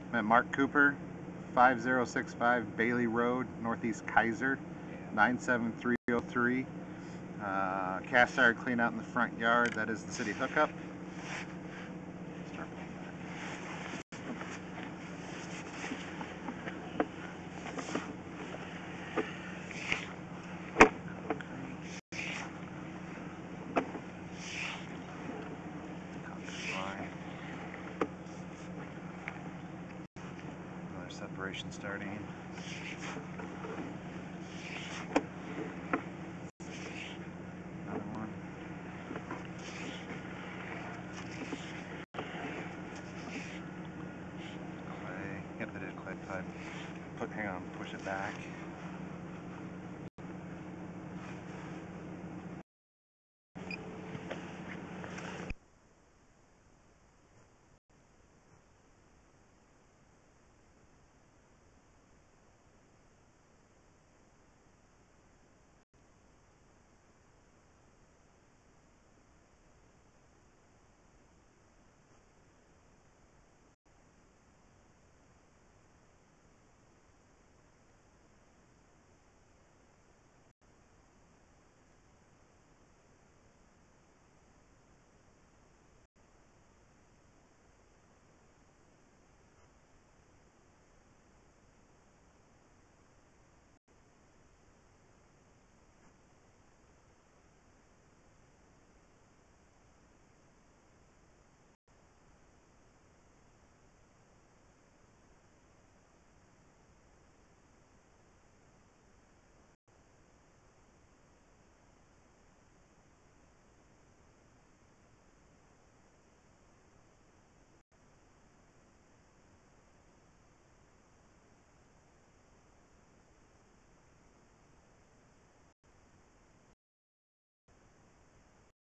I'm at Mark Cooper, 5065 Bailey Road, Northeast Kaiser, 97303. Cast iron clean out in the front yard. That is the city hookup. Another separation starting. Another one. Clay. Yep, it is clay pipe. Hang on, push it back.